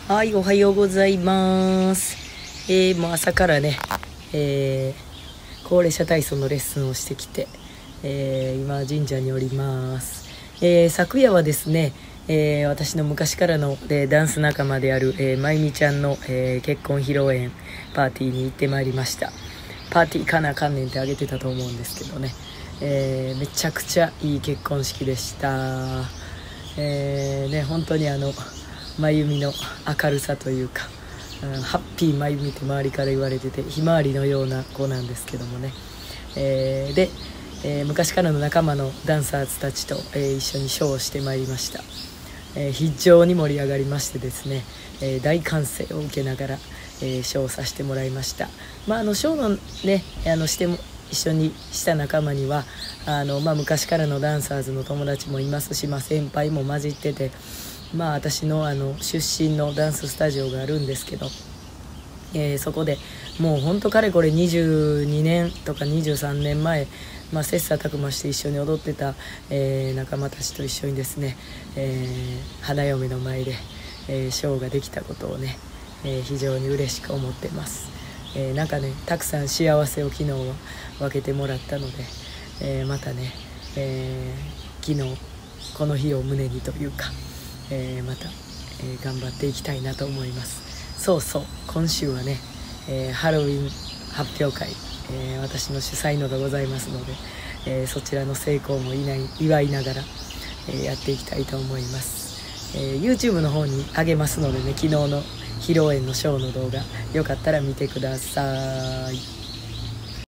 はい、おはようございます。もう朝からね、高齢者体操のレッスンをしてきて、今神社におります。昨夜はですね、私の昔からの、ダンス仲間である、まゆみちゃんの、結婚披露宴パーティーに行ってまいりました。パーティーかなかんねんってあげてたと思うんですけどね、めちゃくちゃいい結婚式でした。本当にまゆみの明るさというか、ハッピーまゆみって周りから言われてて、ひまわりのような子なんですけどもね、で、昔からの仲間のダンサーズたちと、一緒にショーをしてまいりました。非常に盛り上がりましてですね、大歓声を受けながら、ショーをさせてもらいました。ショーのねしても一緒にした仲間には昔からのダンサーズの友達もいますし、先輩も混じってて、私の出身のダンススタジオがあるんですけど、そこでもうほんとかれこれ22年とか23年前、切磋琢磨して一緒に踊ってた、仲間たちと一緒にですね、花嫁の前で、ショーができたことをね、非常に嬉しく思ってます。たくさん幸せを昨日は分けてもらったので、またね、昨日この日を胸にというか、また、頑張っていきたいなと思います。そう今週はね、ハロウィン発表会、私の主催のがございますので、そちらの成功も祝いながら、やっていきたいと思います。YouTube の方に上げますのでね、昨日の披露宴のショーの動画よかったら見てください。